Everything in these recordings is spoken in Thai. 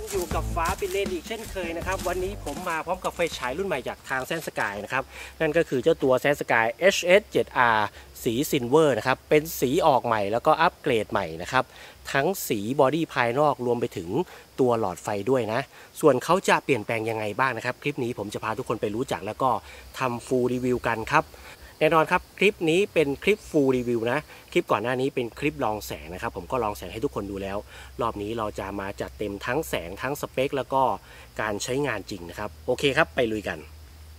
อยู่กับฟ้าปิเลนอีกเช่นเคยนะครับวันนี้ผมมาพร้อมกับไฟฉายรุ่นใหม่จากทางแซนสกายนะครับนั่นก็คือเจ้าตัวแซนสกาย HS7R สีซิลเวอร์นะครับเป็นสีออกใหม่แล้วก็อัปเกรดใหม่นะครับทั้งสีบอดี้ภายนอกรวมไปถึงตัวหลอดไฟด้วยนะส่วนเขาจะเปลี่ยนแปลงยังไงบ้างนะครับคลิปนี้ผมจะพาทุกคนไปรู้จักแล้วก็ทำฟูลรีวิวกันครับแน่นอนครับคลิปนี้เป็นคลิปฟูลรีวิวนะคลิปก่อนหน้านี้เป็นคลิปลองแสงนะครับผมก็ลองแสงให้ทุกคนดูแล้วรอบนี้เราจะมาจัดเต็มทั้งแสงทั้งสเปคแล้วก็การใช้งานจริงนะครับโอเคครับไปลุยกัน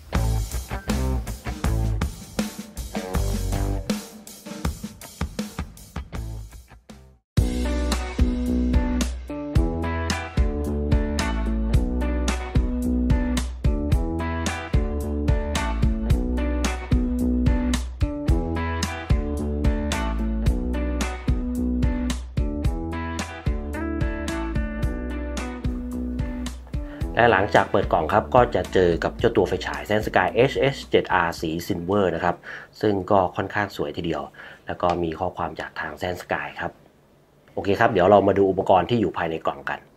และหลังจากเปิดกล่องครับก็จะเจอกับเจ้าตัวไฟฉาย Sensky HS7R สีซิลเวอร์นะครับซึ่งก็ค่อนข้างสวยทีเดียวแล้วก็มีข้อความจากทาง Sensky ครับโอเคครับเดี๋ยวเรามาดูอุปกรณ์ที่อยู่ภายในกล่องกัน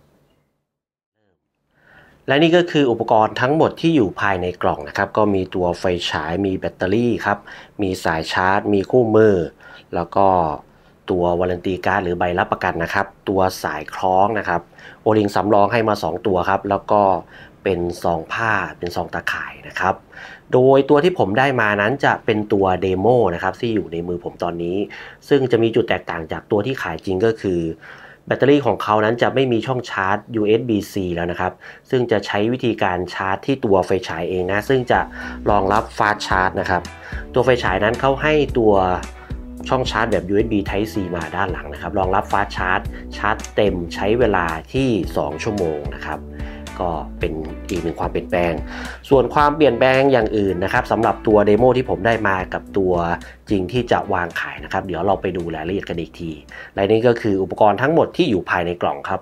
และนี่ก็คืออุปกรณ์ทั้งหมดที่อยู่ภายในกล่องนะครับก็มีตัวไฟฉายมีแบตเตอรี่ครับมีสายชาร์จมีคู่มือแล้วก็ตัววารันตีการ์ดหรือใบรับประกันนะครับตัวสายคล้องนะครับโอลิงสำรองให้มา2ตัวครับแล้วก็เป็นซองผ้าเป็นซองตาข่ายนะครับโดยตัวที่ผมได้มานั้นจะเป็นตัวเดโมนะครับที่อยู่ในมือผมตอนนี้ซึ่งจะมีจุดแตกต่างจากตัวที่ขายจริงก็คือแบตเตอรี่ของเขานั้นจะไม่มีช่องชาร์จ USB-C แล้วนะครับซึ่งจะใช้วิธีการชาร์จที่ตัวไฟฉายเองนะซึ่งจะรองรับฟาสต์ชาร์จนะครับตัวไฟฉายนั้นเขาให้ตัวช่องชาร์จแบบ USB Type C มาด้านหลังนะครับรองรับฟาสต์ชาร์จเต็มใช้เวลาที่2ชั่วโมงนะครับก็เป็นอีกหนึ่งความเปลี่ยนแปลงส่วนความเปลี่ยนแปลงอย่างอื่นนะครับสำหรับตัวเดโมที่ผมได้มากับตัวจริงที่จะวางขายนะครับเดี๋ยวเราไปดูรายละเอียดกันอีกทีและนี่ก็คืออุปกรณ์ทั้งหมดที่อยู่ภายในกล่องครับ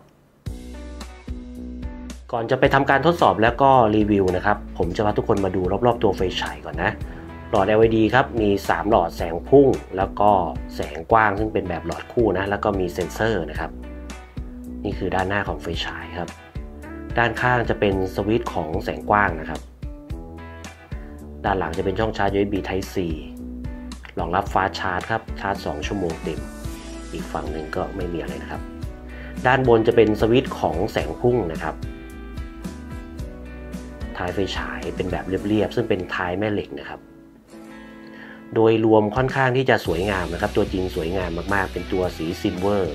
ก่อนจะไปทำการทดสอบแล้วก็รีวิวนะครับผมจะพาทุกคนมาดูรอบๆตัวไฟฉายก่อนนะหลอด LED ครับมี3หลอดแสงพุ่งแล้วก็แสงกว้างซึ่งเป็นแบบหลอดคู่นะแล้วก็มีเซ็นเซอร์นะครับนี่คือด้านหน้าของไฟฉายครับด้านข้างจะเป็นสวิตช์ของแสงกว้างนะครับด้านหลังจะเป็นช่องชาร์จ USB Type C รองรับฟาสต์ชาร์จครับชาร์จ2ชั่วโมงเต็มอีกฝั่งหนึ่งก็ไม่มีอะไรนะครับด้านบนจะเป็นสวิตช์ของแสงพุ่งนะครับท้ายไฟฉายเป็นแบบเรียบๆซึ่งเป็นท้ายแม่เหล็กนะครับโดยรวมค่อนข้างที่จะสวยงามนะครับตัวจริงสวยงามมากๆเป็นตัวสีซิลเวอร์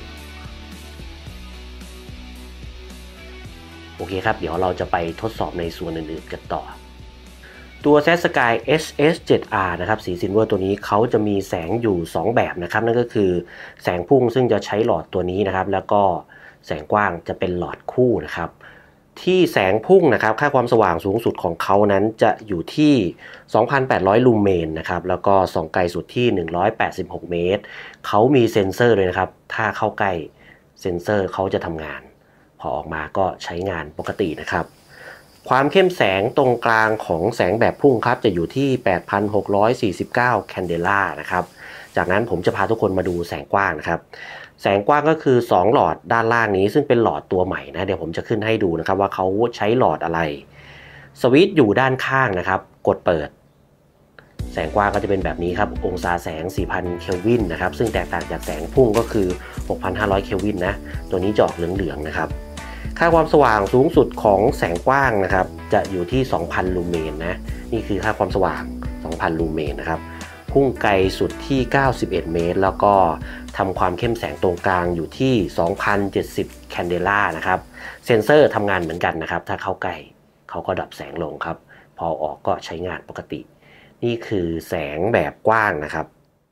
โอเคครับเดี๋ยวเราจะไปทดสอบในส่วนอื่นๆกันต่อตัว Sensky HS7R นะครับสีซิลเวอร์ตัวนี้เขาจะมีแสงอยู่2แบบนะครับนั่นก็คือแสงพุ่งซึ่งจะใช้หลอดตัวนี้นะครับแล้วก็แสงกว้างจะเป็นหลอดคู่นะครับที่แสงพุ่งนะครับค่าความสว่างสูงสุดของเขานั้นจะอยู่ที่ 2,800 ลูเมนนะครับแล้วก็ส่องไกลสุดที่186เมตรเขามีเซ็นเซอร์เลยนะครับถ้าเข้าใกล้เซ็นเซอร์เขาจะทำงานพอออกมาก็ใช้งานปกตินะครับความเข้มแสงตรงกลางของแสงแบบพุ่งครับจะอยู่ที่ 8,649 แคนเดล่านะครับจากนั้นผมจะพาทุกคนมาดูแสงกว้างนะครับแสงกว้างก็คือ2หลอดด้านล่างนี้ซึ่งเป็นหลอดตัวใหม่นะเดี๋ยวผมจะขึ้นให้ดูนะครับว่าเขาใช้หลอดอะไรสวิตช์อยู่ด้านข้างนะครับกดเปิดแสงกว้างก็จะเป็นแบบนี้ครับองศาแสง 4,000 เคลวินนะครับซึ่งแตกต่างจากแสงพุ่งก็คือ 6,500 เคลวินนะตัวนี้จะออกเหลืองๆนะครับค่าความสว่างสูงสุดของแสงกว้างนะครับจะอยู่ที่ 2,000 ลูเมนนะนี่คือค่าความสว่าง 2,000 ลูเมนนะครับพุ่งไกลสุดที่ 91 เมตรแล้วก็ทำความเข้มแสงตรงกลางอยู่ที่ 2,070 แคนเดล่านะครับเซ็นเซอร์ทำงานเหมือนกันนะครับถ้าเข้าใกล้เขาก็ดับแสงลงครับพอออกก็ใช้งานปกตินี่คือแสงแบบกว้างนะครับ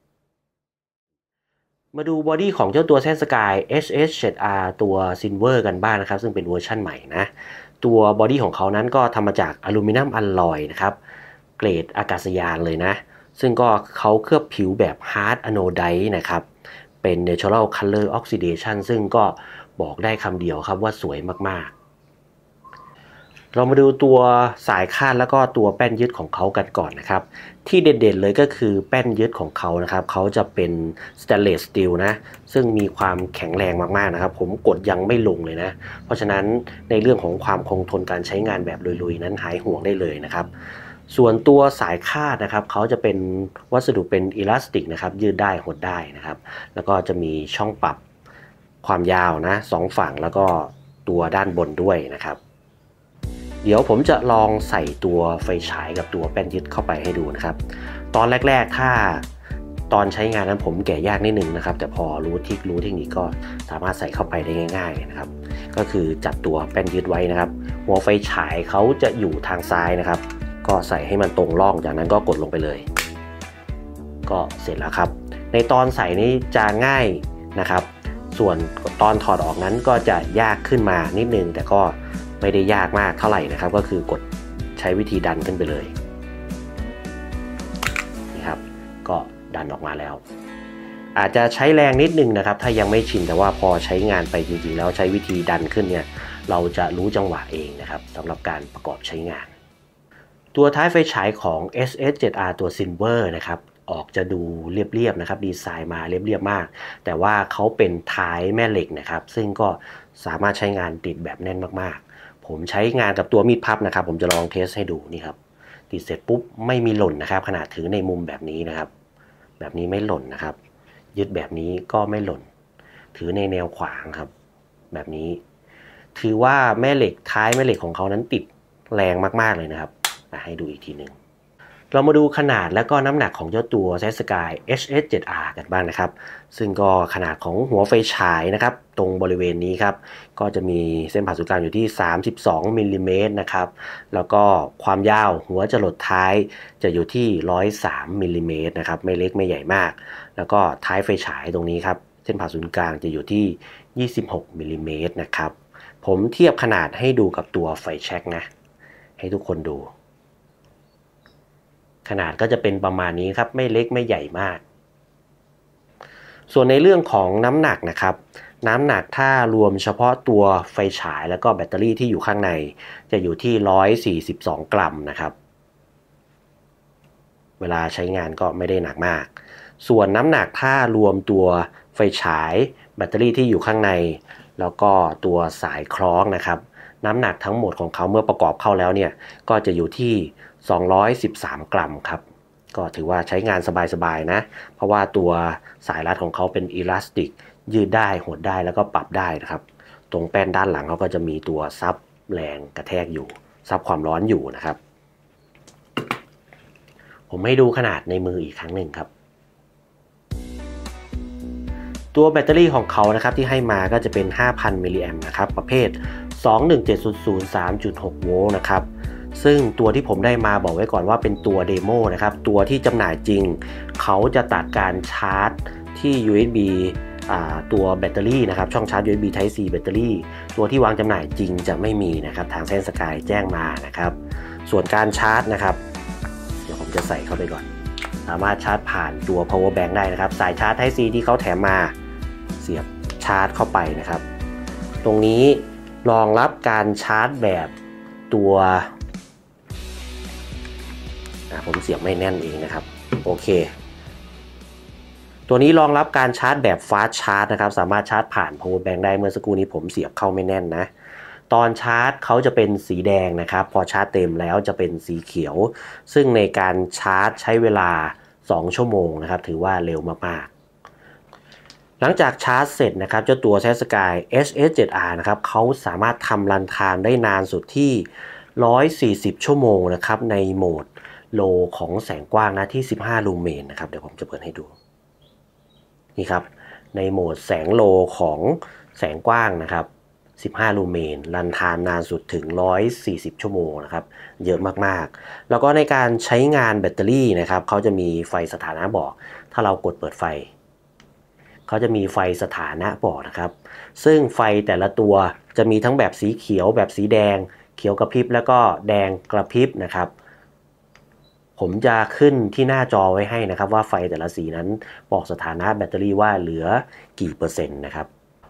มาดูบอดี้ของเจ้าตัว Sensky HS7R ตัว Silver กันบ้างนะครับซึ่งเป็นเวอร์ชั่นใหม่นะตัวบอดี้ของเขานั้นก็ทำมาจากอลูมิเนียมอลลอยนะครับเกรดอากาศยานเลยนะซึ่งก็เขาเคลือบผิวแบบ Hard Anodized นะครับเป็น Natural Color Oxidation ซึ่งก็บอกได้คำเดียวครับว่าสวยมากๆเรามาดูตัวสายคาดแล้วก็ตัวแป้นยึดของเขากันก่อนนะครับที่เด่นๆเลยก็คือแป้นยึดของเขานะครับเขาจะเป็นสแตนเลสสตีลนะซึ่งมีความแข็งแรงมากๆนะครับผมกดยังไม่ลงเลยนะเพราะฉะนั้นในเรื่องของความคงทนการใช้งานแบบลุยๆนั้นหายห่วงได้เลยนะครับส่วนตัวสายคาดนะครับเขาจะเป็นวัสดุเป็นอิลาสติกนะครับยืดได้หดได้นะครับแล้วก็จะมีช่องปรับความยาวนะ2ฝั่งแล้วก็ตัวด้านบนด้วยนะครับเดี๋ยวผมจะลองใส่ตัวไฟฉายกับตัวแป้นยึดเข้าไปให้ดูนะครับตอนแรกๆถ้าตอนใช้งานนั้นผมแกะยากนิดนึงนะครับแต่พอรู้เทคนิคก็สามารถใส่เข้าไปได้ง่ายๆนะครับก็คือจับตัวแป้นยึดไว้นะครับหัวไฟฉายเขาจะอยู่ทางซ้ายนะครับก็ใส่ให้มันตรงร่องจากนั้นก็กดลงไปเลยก็เสร็จแล้วครับในตอนใส่นี้จะง่ายนะครับส่วนตอนถอดออกนั้นก็จะยากขึ้นมานิดนึงแต่ก็ไม่ได้ยากมากเท่าไหร่นะครับก็คือกดใช้วิธีดันขึ้นไปเลยนี่ครับก็ดันออกมาแล้วอาจจะใช้แรงนิดนึงนะครับถ้ายังไม่ชินแต่ว่าพอใช้งานไปจริงๆแล้วใช้วิธีดันขึ้นเนี่ยเราจะรู้จังหวะเองนะครับสำหรับการประกอบใช้งานตัวท้ายไฟฉายของ SS7R ตัว Silver นะครับออกจะดูเรียบๆนะครับดีไซน์มาเรียบๆมากแต่ว่าเขาเป็นท้ายแม่เหล็กนะครับซึ่งก็สามารถใช้งานติดแบบแน่นมากๆผมใช้งานกับตัวมีดพับนะครับผมจะลองเทสให้ดูนี่ครับติดเสร็จปุ๊บไม่มีหล่นนะครับขนาดถือในมุมแบบนี้นะครับแบบนี้ไม่หล่นนะครับยึดแบบนี้ก็ไม่หล่นถือในแนวขวางครับแบบนี้ถือว่าแม่เหล็กท้ายแม่เหล็กของเขานั้นติดแรงมากๆเลยนะครับให้ดูอีกทีหนึ่งเรามาดูขนาดและก็น้ำหนักของเจ้าตัว Sky HS7R กันบ้างนะครับซึ่งก็ขนาดของหัวไฟฉายนะครับตรงบริเวณนี้ครับก็จะมีเส้นผ่าศูนย์กลางอยู่ที่32มิลลิเมตรนะครับแล้วก็ความยาวหัวจรดท้ายจะอยู่ที่103มิลลิเมตรนะครับไม่เล็กไม่ใหญ่มากแล้วก็ท้ายไฟฉายตรงนี้ครับเส้นผ่าศูนย์กลางจะอยู่ที่26มิลลิเมตรนะครับผมเทียบขนาดให้ดูกับตัวไฟแช็กนะให้ทุกคนดูขนาดก็จะเป็นประมาณนี้ครับไม่เล็กไม่ใหญ่มากส่วนในเรื่องของน้ำหนักนะครับน้ำหนักถ้ารวมเฉพาะตัวไฟฉายแล้วก็แบตเตอรี่ที่อยู่ข้างในจะอยู่ที่142กรัมนะครับเวลาใช้งานก็ไม่ได้หนักมากส่วนน้ำหนักถ้ารวมตัวไฟฉายแบตเตอรี่ที่อยู่ข้างในแล้วก็ตัวสายคล้องนะครับน้ำหนักทั้งหมดของเขาเมื่อประกอบเข้าแล้วเนี่ยก็จะอยู่ที่213กรัมครับก็ถือว่าใช้งานสบายๆนะเพราะว่าตัวสายรัดของเขาเป็นอิลาสติกยืดได้หดได้แล้วก็ปรับได้นะครับตรงแป้นด้านหลังเขาก็จะมีตัวซับแรงกระแทกอยู่ซับความร้อนอยู่นะครับผมให้ดูขนาดในมืออีกครั้งหนึ่งครับตัวแบตเตอรี่ของเขานะครับที่ให้มาก็จะเป็น 5,000 มิลลิแอมป์นะครับประเภท 21700 3.6 โวลต์นะครับซึ่งตัวที่ผมได้มาบอกไว้ก่อนว่าเป็นตัวเดโมนะครับตัวที่จำหน่ายจริงเขาจะตัดการชาร์จที่ USB ตัวแบตเตอรี่นะครับช่องชาร์จ USB Type C แบตเตอรี่ตัวที่วางจำหน่ายจริงจะไม่มีนะครับทางSkyแจ้งมานะครับส่วนการชาร์จนะครับเดี๋ยวผมจะใส่เข้าไปก่อนสามารถชาร์จผ่านตัว power bank ได้นะครับสายชาร์จ Type C ที่เขาแถมมาเสียบชาร์จเข้าไปนะครับตรงนี้รองรับการชาร์จแบบตัวผมเสียบไม่แน่นเองนะครับโอเคตัวนี้รองรับการชาร์จแบบฟาสต์ชาร์จนะครับสามารถชาร์จผ่าน power bank ได้เมื่อสักครู่นี้ผมเสียบเข้าไม่แน่นนะตอนชาร์จเขาจะเป็นสีแดงนะครับพอชาร์จเต็มแล้วจะเป็นสีเขียวซึ่งในการชาร์จใช้เวลา2ชั่วโมงนะครับถือว่าเร็วมากๆหลังจากชาร์จเสร็จนะครับเจ้าตัว Sky SS7R นะครับเขาสามารถทำรันไทม์ได้นานสุดที่140ชั่วโมงนะครับในโหมดโลของแสงกว้างนะที่15ลูเมนนะครับเดี๋ยวผมจะเปิดให้ดูนี่ครับในโหมดแสงโลของแสงกว้างนะครับ15ลูเมนรันไทม์นานสุดถึง140ชั่วโมงนะครับเยอะมากๆแล้วก็ในการใช้งานแบตเตอรี่นะครับเขาจะมีไฟสถานะบอกถ้าเรากดเปิดไฟเขาจะมีไฟสถานะบอกนะครับซึ่งไฟแต่ละตัวจะมีทั้งแบบสีเขียวแบบสีแดงเขียวกระพริบแล้วก็แดงกระพริบนะครับผมจะขึ้นที่หน้าจอไว้ให้นะครับว่าไฟแต่ละสีนั้นบอกสถานะแบตเตอรี่ว่าเหลือกี่เปอร์เซ็นต์นะครับ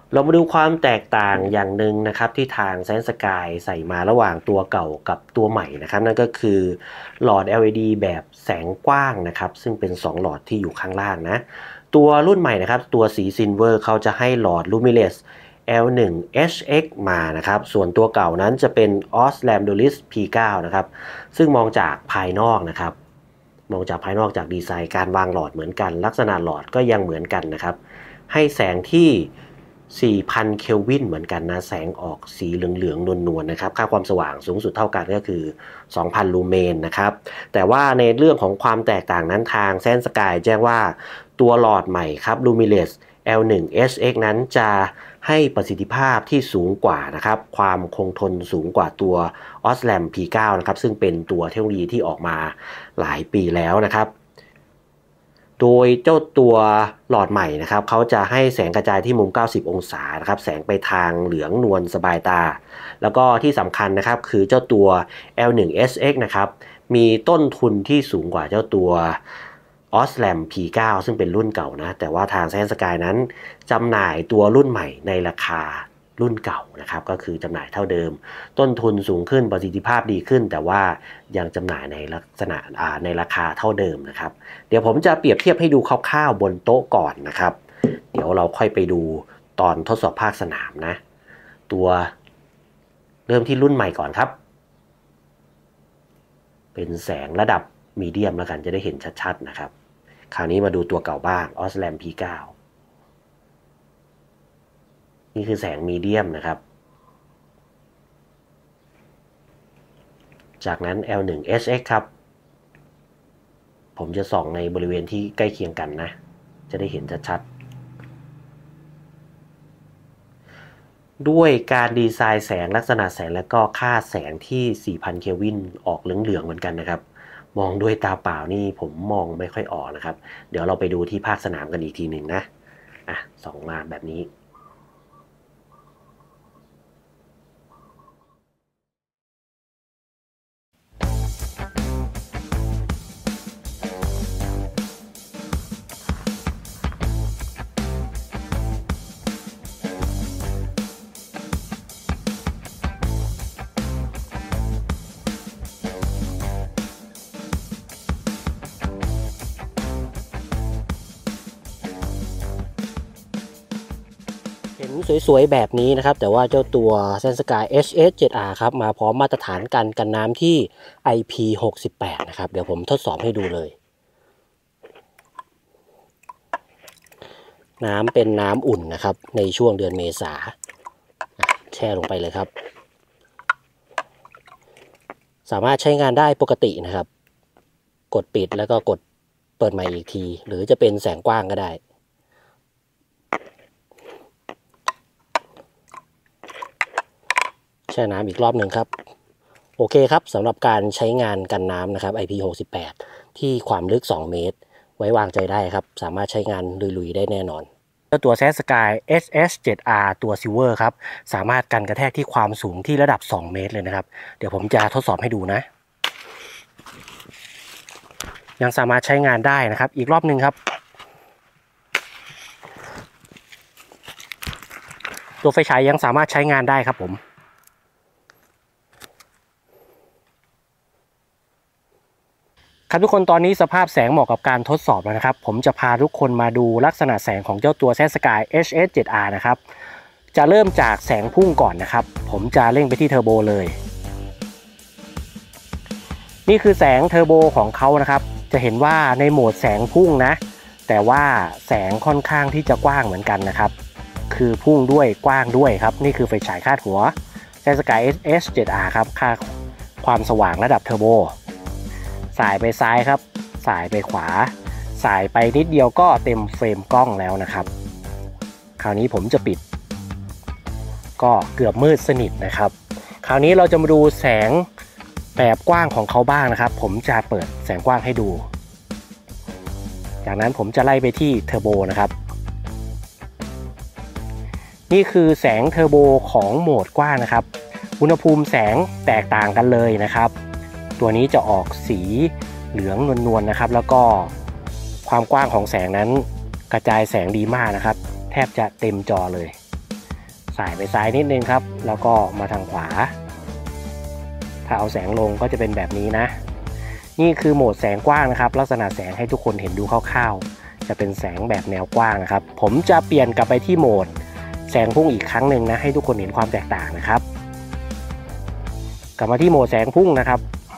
เรามาดูความแตกต่างอย่างหนึ่งนะครับที่ทางScience Skyใส่มาระหว่างตัวเก่ากับตัวใหม่นะครับนั่นก็คือหลอด LED แบบแสงกว้างนะครับซึ่งเป็น2หลอดที่อยู่ข้างล่างนะตัวรุ่นใหม่นะครับตัวสีซิลเวอร์เขาจะให้หลอด Lumileds L1HX มานะครับส่วนตัวเก่านั้นจะเป็น Osram Doris P9 นะครับซึ่งมองจากภายนอกนะครับมองจากภายนอกจากดีไซน์การวางหลอดเหมือนกันลักษณะหลอดก็ยังเหมือนกันนะครับให้แสงที่4,000 เคลวินเหมือนกันนะแสงออกสีเหลืองๆนวลๆนะครับค่าความสว่างสูงสุดเท่ากันก็คือ 2,000 ลูเมนนะครับแต่ว่าในเรื่องของความแตกต่างนั้นทางScience Skyแจ้งว่าตัวหลอดใหม่ครับ Lumileds L1HX นั้นจะให้ประสิทธิภาพที่สูงกว่านะครับความคงทนสูงกว่าตัว Osram P9 นะครับซึ่งเป็นตัวเทคโนโลยีที่ออกมาหลายปีแล้วนะครับโดยเจ้าตัวหลอดใหม่นะครับเขาจะให้แสงกระจายที่มุม90องศานะครับแสงไปทางเหลืองนวลสบายตาแล้วก็ที่สำคัญนะครับคือเจ้าตัว L1HX นะครับมีต้นทุนที่สูงกว่าเจ้าตัว Osram P9 ซึ่งเป็นรุ่นเก่านะแต่ว่าทางScience Skyนั้นจำหน่ายตัวรุ่นใหม่ในราคารุ่นเก่านะครับก็คือจำหน่ายเท่าเดิมต้นทุนสูงขึ้นประสิทธิภาพดีขึ้นแต่ว่ายังจำหน่ายในลักษณะในราคาเท่าเดิมนะครับเดี๋ยวผมจะเปรียบเทียบให้ดูคร่าวๆบนโต๊ะก่อนนะครับเดี๋ยวเราค่อยไปดูตอนทดสอบภาคสนามนะตัวเริ่มที่รุ่นใหม่ก่อนครับเป็นแสงระดับมีเดียมแล้วกันจะได้เห็นชัดๆนะครับคราวนี้มาดูตัวเก่าบ้าง Osram P9 นี่คือแสงมีเดียมนะครับจากนั้น L1HX ครับผมจะส่องในบริเวณที่ใกล้เคียงกันนะจะได้เห็นชัดๆด้วยการดีไซน์แสงลักษณะแสงและก็ค่าแสงที่ 4,000 เคลวินออกเหลืองๆเหมือนกันนะครับมองด้วยตาเปล่านี่ผมมองไม่ค่อยออกนะครับเดี๋ยวเราไปดูที่ภาคสนามกันอีกทีหนึ่งนะส่องมาแบบนี้เห็นสวยๆแบบนี้นะครับแต่ว่าเจ้าตัว Science Sky HS7R ครับมาพร้อมมาตรฐานกันน้ำที่ IP68 นะครับเดี๋ยวผมทดสอบให้ดูเลยน้ำเป็นน้ำอุ่นนะครับในช่วงเดือนเมษาแช่ลงไปเลยครับสามารถใช้งานได้ปกตินะครับกดปิดแล้วก็กดเปิดใหม่อีกทีหรือจะเป็นแสงกว้างก็ได้แช่น้ำอีกรอบหนึ่งครับโอเคครับสำหรับการใช้งานกันน้ำนะครับ IP68 ที่ความลึก2เมตรไว้วางใจได้ครับสามารถใช้งานลุยๆได้แน่นอนตัว Science Sky HS7R ตัว Silver ครับสามารถกันกระแทกที่ความสูงที่ระดับ2เมตรเลยนะครับเดี๋ยวผมจะทดสอบให้ดูนะยังสามารถใช้งานได้นะครับอีกรอบหนึ่งครับตัวไฟฉายยังสามารถใช้งานได้ครับผมครับทุกคนตอนนี้สภาพแสงเหมาะกับการทดสอบแล้วนะครับผมจะพาทุกคนมาดูลักษณะแสงของเจ้าตัว Science Sky HS7R นะครับจะเริ่มจากแสงพุ่งก่อนนะครับผมจะเร่งไปที่เทอร์โบเลยนี่คือแสงเทอร์โบของเขานะครับจะเห็นว่าในโหมดแสงพุ่งนะแต่ว่าแสงค่อนข้างที่จะกว้างเหมือนกันนะครับคือพุ่งด้วยกว้างด้วยครับนี่คือไฟฉายคาดหัว Science Sky HS7R ครับค่าความสว่างระดับเทอร์โบสายไปซ้ายครับสายไปขวาสายไปนิดเดียวก็เต็มเฟรมกล้องแล้วนะครับคราวนี้ผมจะปิดก็เกือบมืดสนิทนะครับคราวนี้เราจะมาดูแสงแบบกว้างของเขาบ้างนะครับผมจะเปิดแสงกว้างให้ดูจากนั้นผมจะไล่ไปที่เทอร์โบนะครับนี่คือแสงเทอร์โบของโหมดกว้างนะครับอุณหภูมิแสงแตกต่างกันเลยนะครับตัวนี้จะออกสีเหลืองนวลๆนะครับแล้วก็ความกว้างของแสงนั้นกระจายแสงดีมากนะครับแทบจะเต็มจอเลยสายไปซ้ายนิดนึงครับแล้วก็มาทางขวาถ้าเอาแสงลงก็จะเป็นแบบนี้นะนี่คือโหมดแสงกว้างนะครับลักษณะแสงให้ทุกคนเห็นดูคร่าวๆจะเป็นแสงแบบแนวกว้างนะครับผมจะเปลี่ยนกลับไปที่โหมดแสงพุ่งอีกครั้งหนึ่งนะให้ทุกคนเห็นความแตกต่างนะครับกลับมาที่โหมดแสงพุ่งนะครับ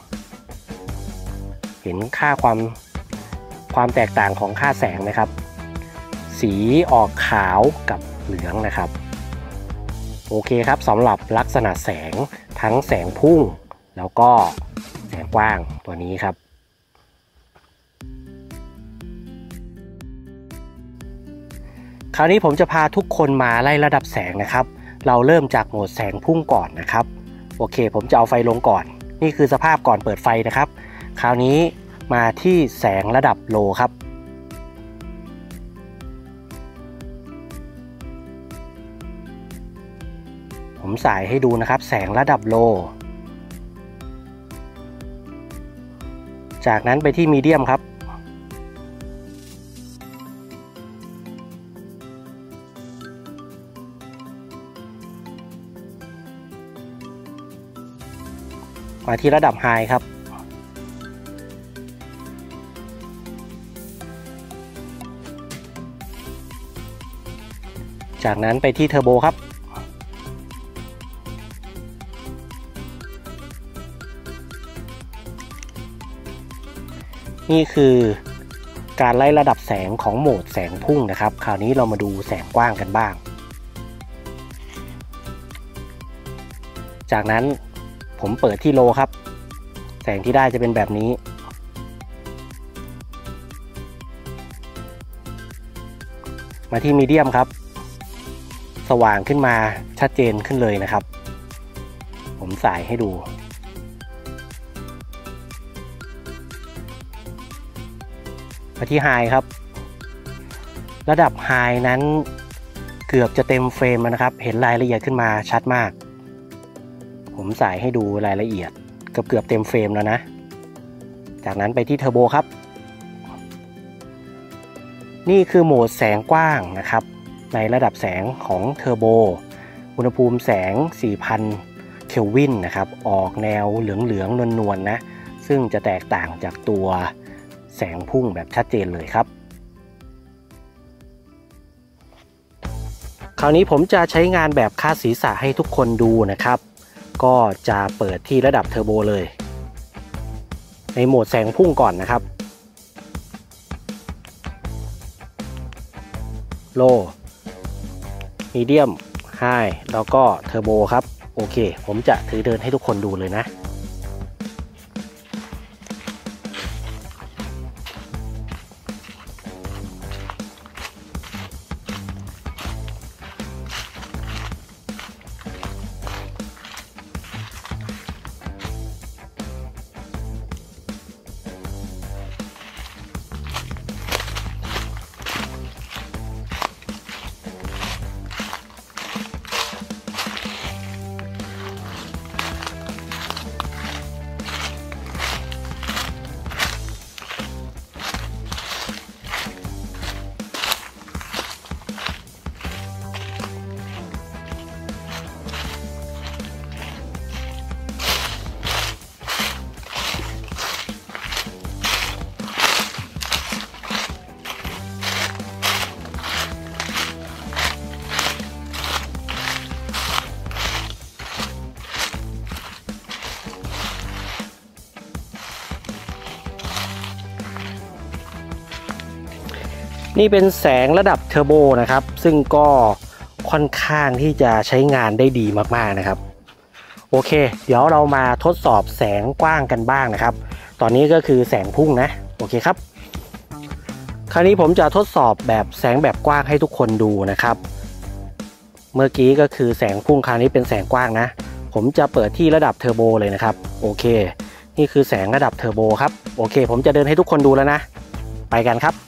เห็นค่าความแตกต่างของค่าแสงนะครับสีออกขาวกับเหลืองนะครับโอเคครับสำหรับลักษณะแสงทั้งแสงพุ่งแล้วก็แสงกว้างตัวนี้ครับคราวนี้ผมจะพาทุกคนมาไล่ระดับแสงนะครับเราเริ่มจากโหมดแสงพุ่งก่อนนะครับโอเคผมจะเอาไฟลงก่อนนี่คือสภาพก่อนเปิดไฟนะครับคราวนี้มาที่แสงระดับโลครับผมสายให้ดูนะครับแสงระดับโลจากนั้นไปที่มีเดียมครับมาที่ระดับไฮครับจากนั้นไปที่เทอร์โบครับนี่คือการไล่ระดับแสงของโหมดแสงพุ่งนะครับคราวนี้เรามาดูแสงกว้างกันบ้างจากนั้นผมเปิดที่โลครับแสงที่ได้จะเป็นแบบนี้มาที่มีเดียมครับสว่างขึ้นมาชัดเจนขึ้นเลยนะครับผมสายให้ดูมาที่ไฮครับระดับไฮนั้นเกือบจะเต็มเฟรมนะครับเห็นรายละเอียดขึ้นมาชัดมากผมสายให้ดูรายละเอียดเกือบเต็มเฟรมแล้วนะจากนั้นไปที่เทอร์โบครับนี่คือโหมดแสงกว้างนะครับในระดับแสงของเทอร์โบอุณหภูมิแสง 4,000 เคลวินนะครับออกแนวเหลืองๆนวลๆนะซึ่งจะแตกต่างจากตัวแสงพุ่งแบบชัดเจนเลยครับคราวนี้ผมจะใช้งานแบบคาดศีรษะให้ทุกคนดูนะครับก็จะเปิดที่ระดับเทอร์โบเลยในโหมดแสงพุ่งก่อนนะครับโลมีเดียมไฮแล้วก็เทอร์โบครับโอเคผมจะถือเดินให้ทุกคนดูเลยนะนี่เป็นแสงระดับเทอร์โบนะครับซึ่งก็ค่อนข้างที่จะใช้งานได้ดีมากๆนะครับโอเคเดี๋ยวเรามาทดสอบแสงกว้างกันบ้างนะครับตอนนี้ก็คือแสงพุ่งนะโอเคครับคราวนี้ผมจะทดสอบแบบแสงแบบกว้างให้ทุกคนดูนะครับเมื่อกี้ก็คือแสงพุ่งคราวนี้เป็นแสงกว้างนะผมจะเปิดที่ระดับเทอร์โบเลยนะครับโอเคนี่คือแสงระดับเทอร์โบครับโอเคผมจะเดินให้ทุกคนดูแล้วนะไปกันครับ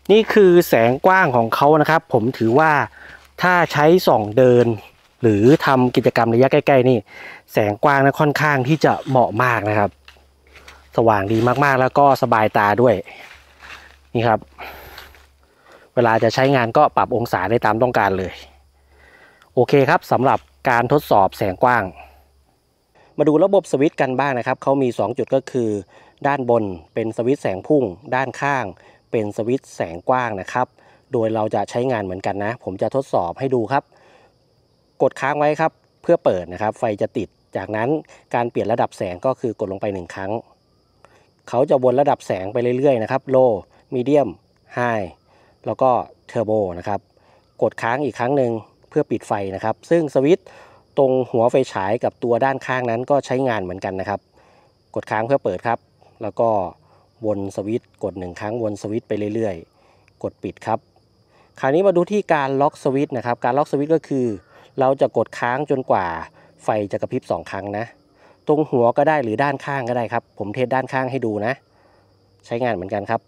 นี่คือแสงกว้างของเขานะครับผมถือว่าถ้าใช้ส่องเดินหรือทำกิจกรรมระยะใกล้ๆนี่แสงกว้างนะค่อนข้างที่จะเหมาะมากนะครับสว่างดีมากๆแล้วก็สบายตาด้วยนี่ครับเวลาจะใช้งานก็ปรับองศาได้ตามต้องการเลยโอเคครับสำหรับการทดสอบแสงกว้างมาดูระบบสวิตช์กันบ้างนะครับเขามี2จุดก็คือด้านบนเป็นสวิตช์แสงพุ่งด้านข้างเป็นสวิตช์แสงกว้างนะครับโดยเราจะใช้งานเหมือนกันนะผมจะทดสอบให้ดูครับกดค้างไว้ครับเพื่อเปิดนะครับไฟจะติดจากนั้นการเปลี่ยนระดับแสงก็คือกดลงไป1ครั้งเขาจะวนระดับแสงไปเรื่อยๆนะครับ low medium high แล้วก็เทอร์โบนะครับกดค้างอีกครั้งหนึ่งเพื่อปิดไฟนะครับซึ่งสวิตช์ตรงหัวไฟฉายกับตัวด้านข้างนั้นก็ใช้งานเหมือนกันนะครับกดค้างเพื่อเปิดครับแล้วก็วนสวิตช์กด1ครั้งวนสวิตช์ไปเรื่อยๆกดปิดครับคราวนี้มาดูที่การล็อกสวิตช์นะครับการล็อกสวิตช์ก็คือเราจะกดค้างจนกว่าไฟจะกระพริบ2ครั้งนะตรงหัวก็ได้หรือด้านข้างก็ได้ครับผมเทสด้านข้างให้ดูนะใช้งานเหมือนกันครับ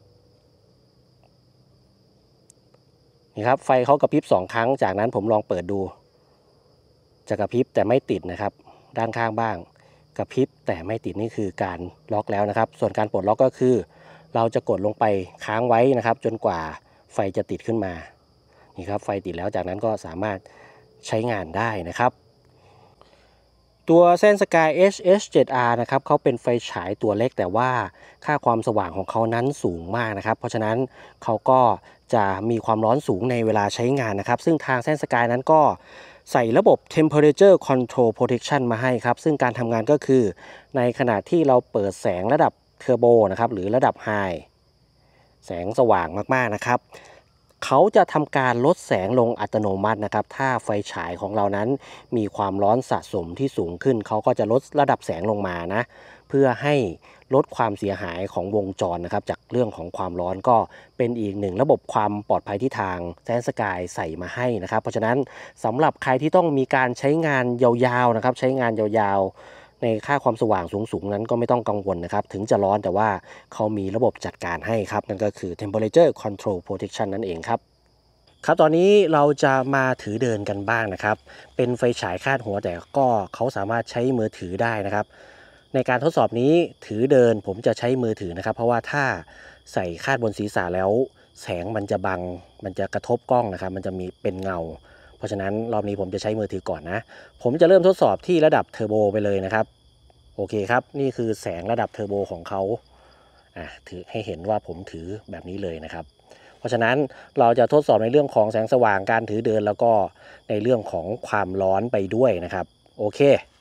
นี่ครับไฟเขากระพริบ2ครั้งจากนั้นผมลองเปิดดูจะกระพริบแต่ไม่ติดนะครับด้านข้างบ้างกระพริบแต่ไม่ติดนี่คือการล็อกแล้วนะครับส่วนการปลดล็อกก็คือเราจะกดลงไปค้างไว้นะครับจนกว่าไฟจะติดขึ้นมานี่ครับไฟติดแล้วจากนั้นก็สามารถใช้งานได้นะครับตัวเส้นสกาย HS7R นะครับเขาเป็นไฟฉายตัวเล็กแต่ว่าค่าความสว่างของเขานั้นสูงมากนะครับเพราะฉะนั้นเขาก็จะมีความร้อนสูงในเวลาใช้งานนะครับซึ่งทางเส้นสกายนั้นก็ใส่ระบบ Temperature Control Protection มาให้ครับซึ่งการทำงานก็คือในขณะที่เราเปิดแสงระดับเทอร์โบนะครับหรือระดับ High แสงสว่างมากๆนะครับเขาจะทำการลดแสงลงอัตโนมัตินะครับถ้าไฟฉายของเรานั้นมีความร้อนสะสมที่สูงขึ้นเขาก็จะลดระดับแสงลงมานะเพื่อให้ลดความเสียหายของวงจรนะครับจากเรื่องของความร้อนก็เป็นอีกหนึ่งระบบความปลอดภัยที่ทางแซนสกายใส่มาให้นะครับเพราะฉะนั้นสำหรับใครที่ต้องมีการใช้งานยาวๆนะครับใช้งานยาวๆในค่าความสว่างสูงๆนั้นก็ไม่ต้องกังวลนะครับถึงจะร้อนแต่ว่าเขามีระบบจัดการให้ครับนั่นก็คือ Temperature Control Protection นั่นเองครับครับตอนนี้เราจะมาถือเดินกันบ้างนะครับเป็นไฟฉายคาดหัวแต่ก็เขาสามารถใช้มือถือได้นะครับในการทดสอบนี้ถือเดินผมจะใช้มือถือนะครับเพราะว่าถ้าใส่คาดบนศีรษะแล้วแสงมันจะบังมันจะกระทบกล้องนะครับมันจะมีเป็นเงาเพราะฉะนั้นรอบนี้ผมจะใช้มือถือก่อนนะผมจะเริ่มทดสอบที่ระดับเทอร์โบไปเลยนะครับโอเคครับนี่คือแสงระดับเทอร์โบของเขาถือให้เห็นว่าผมถือแบบนี้เลยนะครับเพราะฉะนั้นเราจะทดสอบในเรื่องของแสงสว่างการถือเดินแล้วก็ในเรื่องของความร้อนไปด้วยนะครับโอเค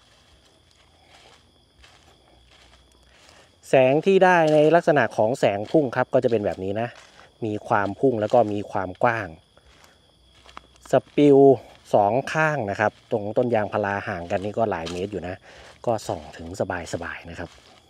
แสงที่ได้ในลักษณะของแสงพุ่งครับก็จะเป็นแบบนี้นะมีความพุ่งแล้วก็มีความกว้างสปิล2ข้างนะครับตรงต้นยางพาราห่างกันนี่ก็หลายเมตรอยู่นะก็ส่องถึงสบายๆนะครับ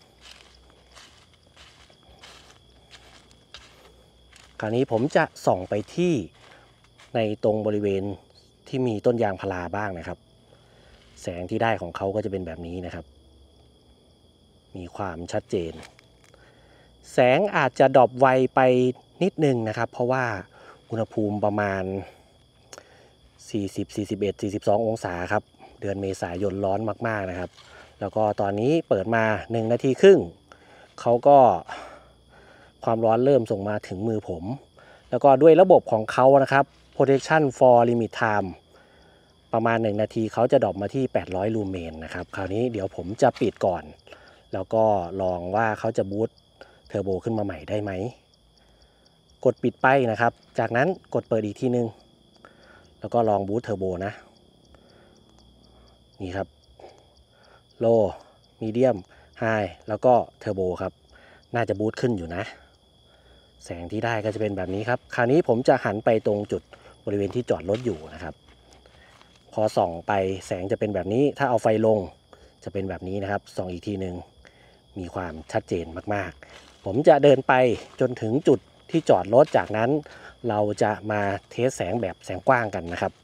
คราวนี้ผมจะส่องไปที่ในตรงบริเวณที่มีต้นยางพาราบ้างนะครับแสงที่ได้ของเขาก็จะเป็นแบบนี้นะครับมีความชัดเจนแสงอาจจะดรอปไวไปนิดนึงนะครับเพราะว่าอุณหภูมิประมาณ40 41 42องศาครับเดือนเมษายนร้อนมากๆนะครับแล้วก็ตอนนี้เปิดมา1นาทีครึ่งเขาก็ความร้อนเริ่มส่งมาถึงมือผมแล้วก็ด้วยระบบของเขานะครับ protection for limit time ประมาณ1นาทีเขาจะดรอปมาที่800ลูเมนนะครับคราวนี้เดี๋ยวผมจะปิดก่อนแล้วก็ลองว่าเขาจะบูตเทอร์โบขึ้นมาใหม่ได้ไหมกดปิดไปนะครับจากนั้นกดเปิดอีกทีนึงแล้วก็ลองบูตเทอร์โบนะนี่ครับโลมีเดียมไฮแล้วก็เทอร์โบครับน่าจะบูตขึ้นอยู่นะแสงที่ได้ก็จะเป็นแบบนี้ครับคราวนี้ผมจะหันไปตรงจุดบริเวณที่จอดรถอยู่นะครับพอส่องไปแสงจะเป็นแบบนี้ถ้าเอาไฟลงจะเป็นแบบนี้นะครับส่องอีกทีนึงมีความชัดเจนมากๆผมจะเดินไปจนถึงจุดที่จอดรถจากนั้นเราจะมาเทสแสงแบบแสงกว้างกันนะครับ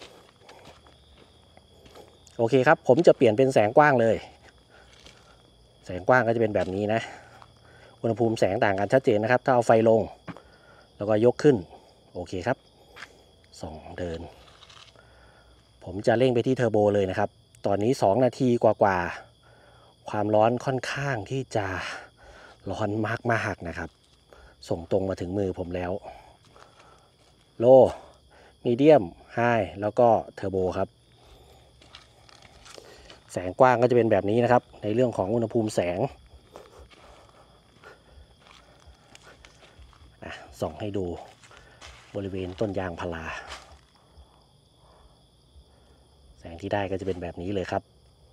โอเคครับผมจะเปลี่ยนเป็นแสงกว้างเลยแสงกว้างก็จะเป็นแบบนี้นะอุณหภูมิแสงต่างกันชัดเจนนะครับถ้าเอาไฟลงแล้วก็ยกขึ้นโอเคครับส่องเดินผมจะเร่งไปที่เทอร์โบเลยนะครับตอนนี้2 นาทีกว่าความร้อนค่อนข้างที่จะร้อนมากๆนะครับส่งตรงมาถึงมือผมแล้วโลมีเดียมไฮแล้วก็เทอร์โบครับแสงกว้างก็จะเป็นแบบนี้นะครับในเรื่องของอุณหภูมิแสงส่องให้ดูบริเวณต้นยางพาราแสงที่ได้ก็จะเป็นแบบนี้เลยครับ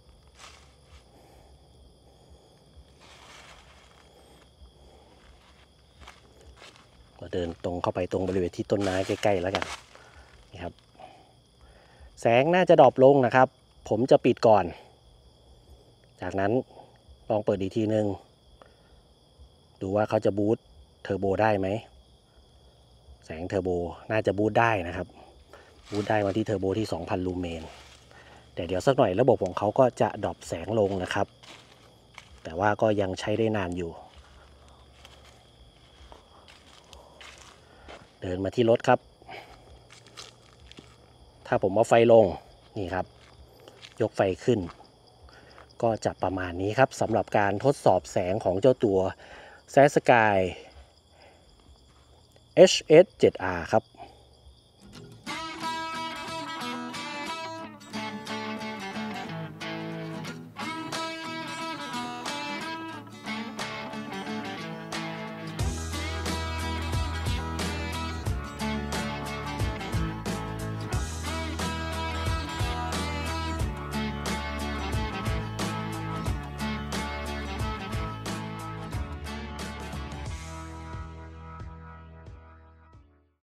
เราเดินตรงเข้าไปตรงบริเวณที่ต้นไม้ใกล้ๆแล้วกันนี่ครับแสงน่าจะดรอปลงนะครับผมจะปิดก่อนจากนั้นลองเปิดอีกทีนึงดูว่าเขาจะบูสต์เทอร์โบได้ไหมแสงเทอร์โบน่าจะบูสต์ได้นะครับบูสต์ได้มาที่เทอร์โบที่ 2,000 ลูเมนแต่เดี๋ยวสักหน่อยระบบของเขาก็จะดรอปแสงลงนะครับแต่ว่าก็ยังใช้ได้นานอยู่เดินมาที่รถครับถ้าผมเอาไฟลงนี่ครับยกไฟขึ้นก็จะประมาณนี้ครับสำหรับการทดสอบแสงของเจ้าตัว Sasky HS7R ครับ